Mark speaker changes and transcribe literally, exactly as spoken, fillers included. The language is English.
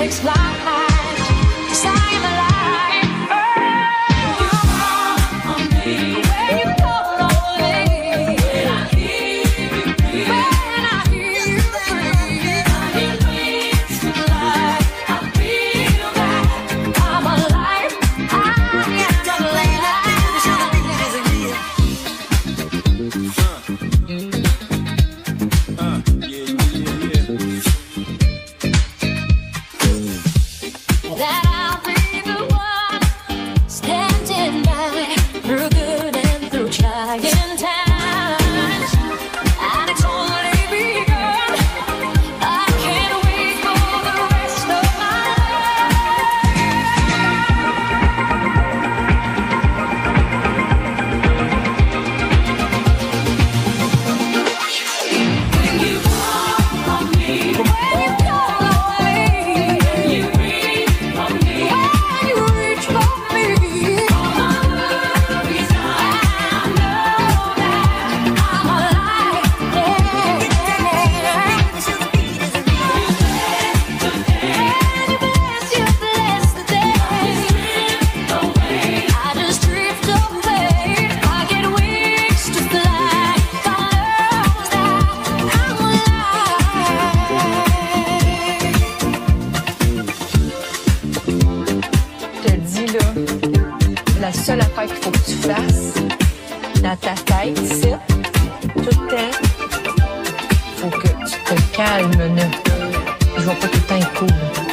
Speaker 1: takes flight, 'cause I am alive. You call on me when you call on me. When I hear you breathe, when I hear you breathe, I hear wings to fly. I feel that I'm alive. I am alive. That I'll be the one standing by through good and through trying times. And it's only begun. I can't wait for the rest of my When you call on me, when you call on me, when you breathe on me, when you reach for me, all my worries are, I know that I'm alive. Yeah, yeah. And you bless, you bless the day. I just drift away. I get wings to fly. God knows that I'm alive.
Speaker 2: Je te dis, là, la seule affaire qu'il faut que tu fasses dans ta tête, c'est tout le temps, faut que tu te calmes, là. Je vois pas tout le temps être cool.